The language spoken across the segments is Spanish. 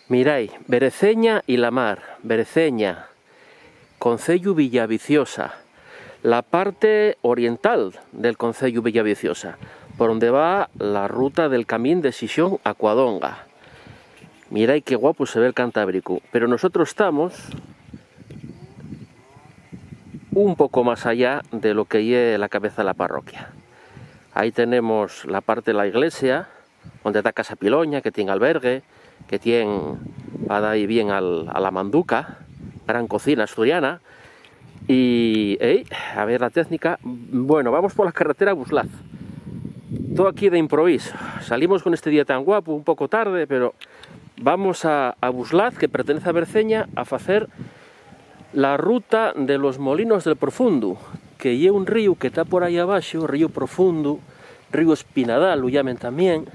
Mirai, Bereceña y la mar. Bereceña, concello Villaviciosa, la parte oriental del concello Villaviciosa, por donde va la ruta del camín de Xixón a Cuadonga. Mirai qué guapo se ve el Cantábrico, pero nosotros estamos un poco más allá de lo que es la cabeza de la parroquia. Ahí tenemos la parte de la iglesia, donde está Casa Piloña, que tiene albergue, que tiene para ir bien a la Manduca, gran cocina asturiana. Y a ver la técnica. Bueno, vamos por la carretera a Buslaz. Todo aquí de improviso. Salimos con este día tan guapo, un poco tarde, pero vamos a Buslaz, que pertenece a Berceña, a hacer la ruta de los Molinos del Profundo, que es un río que está por ahí abajo, río Profundo, río Espinadal, lo llaman también,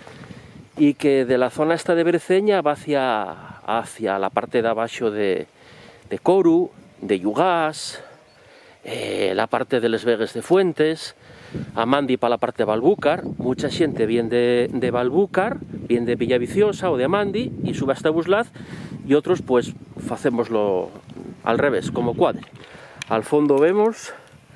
y que de la zona esta de Berceña va hacia la parte de abajo de Coru, de Yugás, la parte de Les Vegues de Fuentes, Amandi para la parte de Balbúcar. Mucha gente viene de Balbúcar, viene de Villaviciosa o de Amandi y sube hasta Buslaz, y otros pues hacemoslo al revés, como cuadre. Al fondo vemos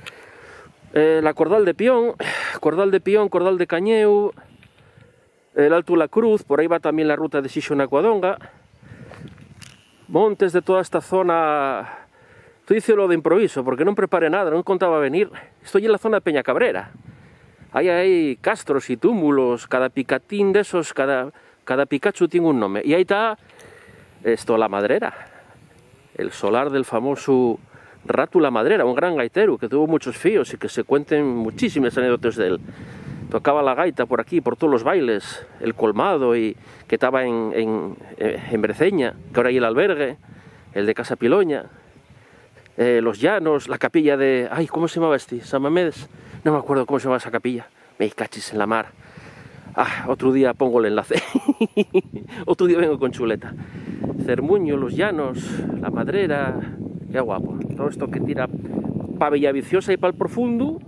la Cordal de Pión, Cordal de Cañeu, el Alto La Cruz, por ahí va también la ruta de Xixón a Cuadonga, montes de toda esta zona. Estoy diciendo lo de improviso, porque no preparé nada, no contaba venir. Estoy en la zona de Peña Cabrera. Ahí hay castros y túmulos, cada picatín de esos, cada Pikachu tiene un nombre. Y ahí está esto, La Madrera, el solar del famoso Ratu La Madrera, un gran gaitero que tuvo muchos fíos y que se cuenten muchísimas anécdotas de él. Tocaba la gaita por aquí, por todos los bailes, el colmado, y que estaba en Berceña, que ahora hay el albergue, el de Casa Piloña. Los Llanos, la capilla de... Ay, ¿cómo se llamaba este? ¿San Mamés? No me acuerdo cómo se llamaba esa capilla. Me cachis en la mar. Ah, otro día pongo el enlace. Otro día vengo con chuleta. Cermuño, Los Llanos, La Madrera... Qué guapo. Todo esto que tira para Villaviciosa y para el Profundo,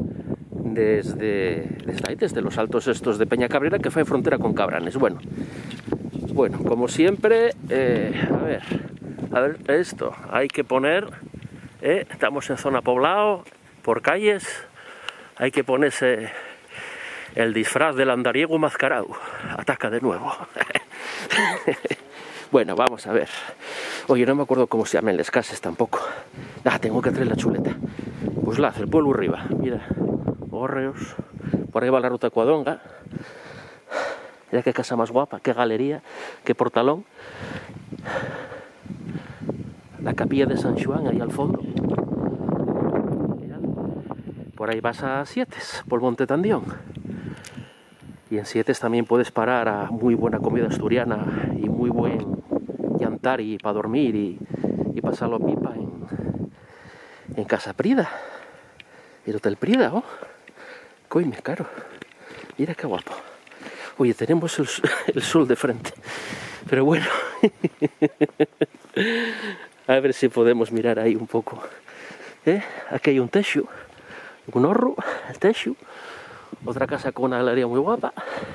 desde los altos estos de Peña Cabrera, que fue en frontera con Cabranes. Bueno, como siempre, a ver esto. Hay que poner... estamos en zona poblado, por calles, hay que ponerse el disfraz del andariego mascarado. Ataca de nuevo. Bueno, vamos a ver. Oye, no me acuerdo cómo se llaman las casas tampoco. Ah, tengo que traer la chuleta. Buslaz, el pueblo arriba. Mira, Hórreos. Por ahí va la ruta de Cuadonga. Mira qué casa más guapa, qué galería, qué portalón. La capilla de San Juan ahí al fondo. Mirad. Por ahí vas a Sietes, por Monte Tandión. Y en Sietes también puedes parar a muy buena comida asturiana y muy buen llantar y para dormir y pasarlo pipa en Casa Prida. El Hotel Prida, ¿oh? Coime, caro. Mira qué guapo. Oye, tenemos el sol de frente. Pero bueno. A ver si podemos mirar ahí un poco. Aquí hay un techo, un horro, el techo. Otra casa con una galería muy guapa.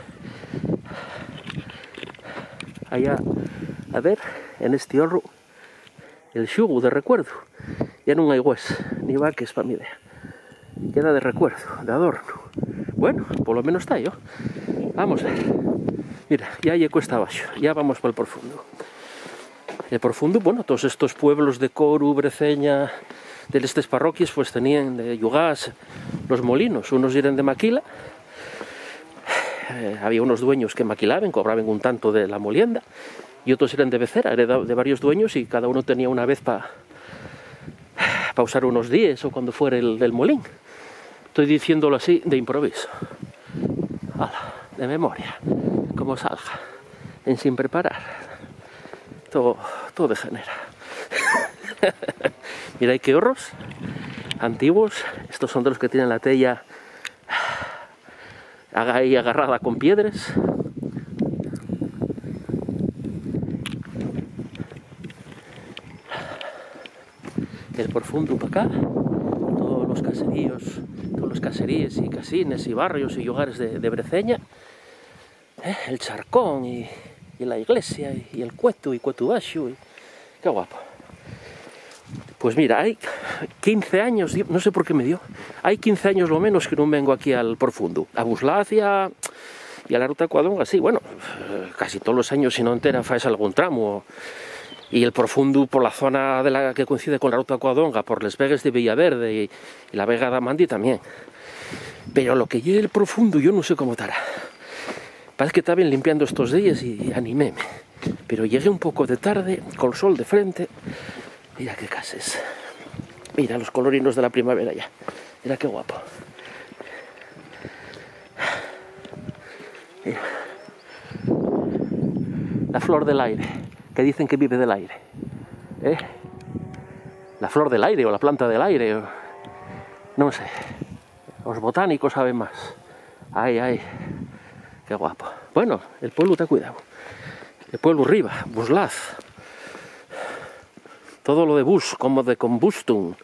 Allá, a ver, en este horro, el xugo de recuerdo. Ya no hay hues, ni vaques para mi idea. Queda de recuerdo, de adorno. Bueno, por lo menos está yo. Vamos a ver. Mira, ya hay cuesta abajo, ya vamos por el Profundo. El Profundo, bueno, todos estos pueblos de Coru, Berceña, de estas parroquias, pues tenían de Yugás los molinos. Unos eran de maquila, había unos dueños que maquilaban, cobraban un tanto de la molienda, y otros eran de becera, heredado de varios dueños, y cada uno tenía una vez para usar unos días o cuando fuera el molín. Estoy diciéndolo así de improviso. Hala, de memoria, como salga, sin preparar. Todo degenera. Mirad qué horros antiguos. Estos son de los que tienen la tella ahí agarrada con piedras. El Profundo para acá. Todos los caseríos y casines y barrios y hogares de Berceña. El Charcón y y la iglesia, y el cuetu, y cuetu baixo, y... qué guapo. Pues mira, hay 15 años, no sé por qué me dio, hay 15 años lo menos que no vengo aquí al Profundo, a Buslaz y a la Ruta Cuadonga, sí, bueno, casi todos los años, si no entera, faes algún tramo, y el Profundo por la zona de la que coincide con la Ruta Cuadonga, por les vegues de Villaverde y la Vega de Amandi también. Pero lo que llegue el Profundo yo no sé cómo estará. Parece que estaban limpiando estos días y animéme, pero llegué un poco de tarde, con el sol de frente. Mira qué cases. Mira los colorinos de la primavera ya. Mira qué guapo. Mira. La flor del aire, que dicen que vive del aire. La flor del aire o la planta del aire. No sé. Los botánicos saben más. Ay, ay. Qué guapo. Bueno, el pueblo te ha cuidado. El pueblo arriba, Buslaz. Todo lo de bus, como de combustum.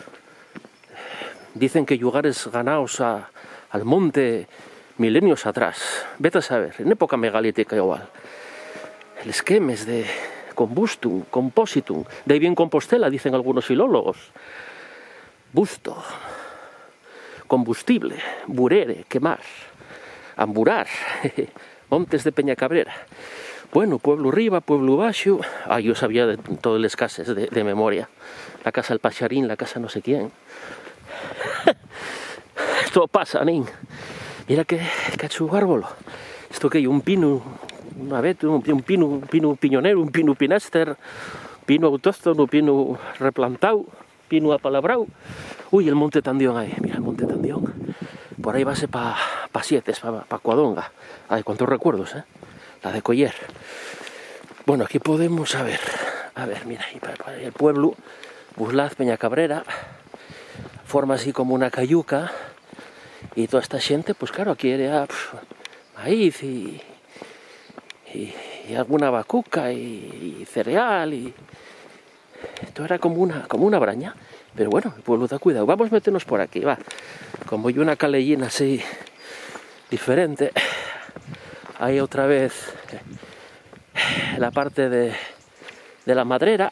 Dicen que lugares ganados al monte milenios atrás. Vete a saber, en época megalítica igual. El esquemes de combustum, compositum. De ahí bien Compostela, dicen algunos filólogos. Busto. Combustible. Burere, quemar. Amburar. Montes de Peñacabrera. Bueno, pueblo arriba, pueblo baixo. Yo sabía de todos los cases de memoria. La casa del Pacharín, la casa no sé quién. Todo pasa, nin. Mira qué cacho árbol. Esto que hay un pino, una vez, un pino piñonero, un pino pinaster, pino autóctono, un pino replantado, pino apalabrado. Uy, el monte Tandión ahí, mira el monte Tandión. Por ahí base pa Sietes, pa Cuadonga. Ay, cuántos recuerdos, la de Coller. Bueno, aquí podemos, a ver, mira, el pueblo, Buslaz, Peñacabrera, forma así como una cayuca, y toda esta gente, pues claro, aquí era maíz y alguna vacuca y cereal, y esto era como una braña, pero bueno, el pueblo da cuidado. Vamos a meternos por aquí, va, como hay una calellina así diferente. Hay otra vez la parte de la madrera.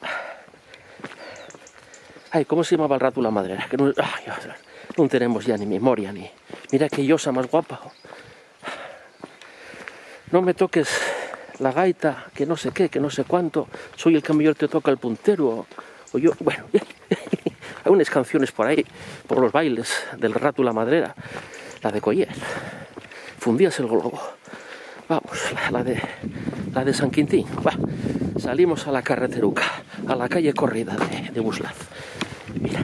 Ay, ¿cómo se llamaba el rato la madrera? Que no tenemos ya ni memoria, ni... Mira qué llosa más guapa. No me toques la gaita, que no sé qué, que no sé cuánto. Soy el que mejor te toca el puntero. O yo, bueno, hay unas canciones por ahí, por los bailes del rato la madrera. La de Coller. Fundías el globo. Vamos, la de San Quintín. Va, salimos a la carreteruca, a la calle corrida de Buslaz. Mira.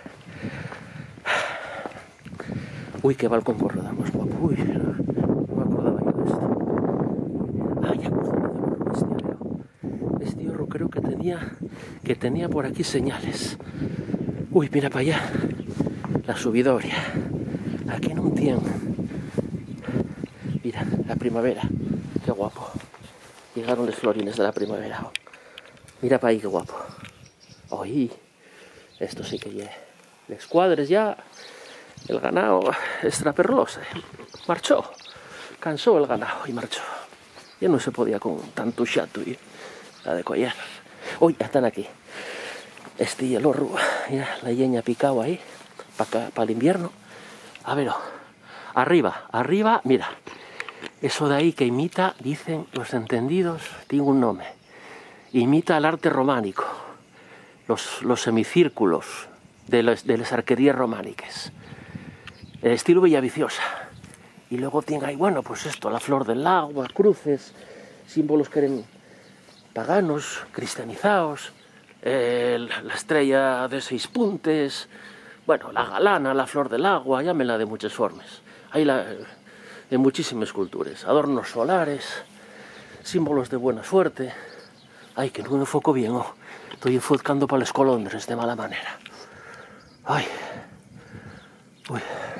Uy, qué balcón corredor más guapo. Uy, no me acordaba yo de esto. Ay, acuérdame de este hierro creo que tenía por aquí señales. Uy, mira para allá. La subidoria. Aquí no tiene. Mira, la primavera, qué guapo. Llegaron los florines de la primavera. Mira para ahí, qué guapo. Oí, esto sí que llega. Los cuadres ya, el ganado extraperlose. Marchó, cansó el ganado y marchó. Ya no se podía con tanto chato y la de Coller. Hoy ya están aquí. Este y el horro, mira, la yeña picado ahí, para el invierno. A ver, arriba, mira. Eso de ahí que imita, dicen los entendidos, tiene un nombre. Imita el arte románico, los semicírculos de las arquerías románicas. El estilo Villaviciosa. Y luego tiene ahí, bueno, pues esto, la flor del agua, cruces, símbolos que eran paganos, cristianizados, la estrella de 6 puntes, bueno, la galana, la flor del agua, llámenla de muchas formas. Ahí de muchísimas culturas, adornos solares, símbolos de buena suerte. Ay, que no me enfoco bien, estoy enfocando para los colondres de mala manera. Ay, uy,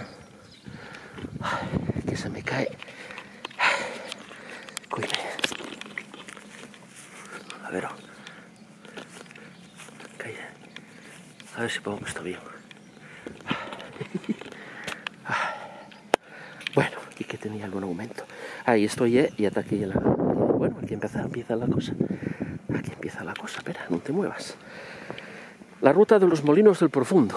ay, que se me cae. Cuide. A ver, a ver si pongo esto bien. Bueno, y que tenía algún aumento. Ahí estoy, y hasta aquí bueno, Bueno, aquí empieza la cosa. Aquí empieza la cosa, espera, no te muevas. La ruta de los Molinos del Profundo.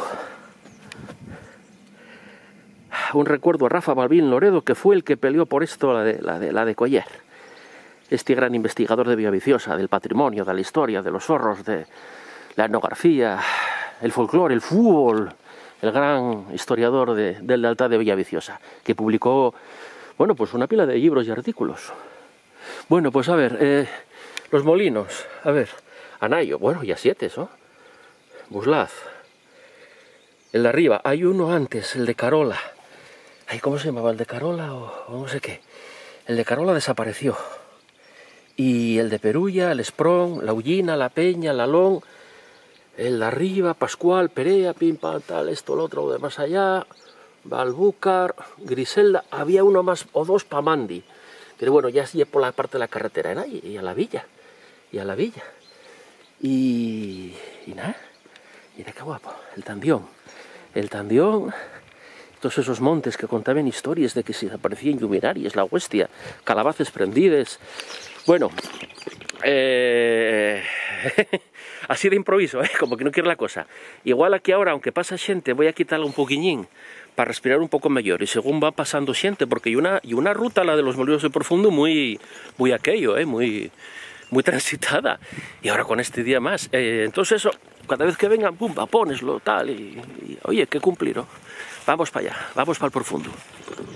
Un recuerdo a Rafa Balbín Loredo, que fue el que peleó por esto, la de Coller. Este gran investigador de Villaviciosa, del patrimonio, de la historia, de los zorros, de la etnografía, el folclore, el fútbol, el gran historiador de Lealtad de Villaviciosa, que publicó, bueno, pues una pila de libros y artículos. Bueno, pues a ver, los molinos, a ver, Anayo, bueno, ya 7, ¿no? Buslaz, el de arriba, hay uno antes, el de Carola. Ay, ¿cómo se llamaba? ¿El de Carola o no sé qué? El de Carola desapareció. Y el de Perulla, el Esprón, la Ullina, la Peña, la Lón, el de arriba, Pascual, Perea, pim, pam, tal, esto, lo otro, de más allá, Balbúcar, Griselda, había uno más o dos para Mandi, pero bueno, ya sí por la parte de la carretera, ¿no? Y a la villa, y nada, mira qué guapo, el Tandión, todos esos montes que contaban historias de que se aparecían lluminarias, la huestia, calabaces prendides. Bueno, así de improviso, como que no quiero la cosa. Igual aquí ahora, aunque pasa xente, voy a quitarle un poquillín para respirar un poco mejor. Y según va pasando xente, porque hay una ruta, la de los Molinos del Profundo, muy aquello, muy transitada. Y ahora con este día más. Entonces eso, cada vez que vengan, pum, poneslo, tal, y oye, que cumplir, ¿no? Vamos para allá, vamos para el profundo.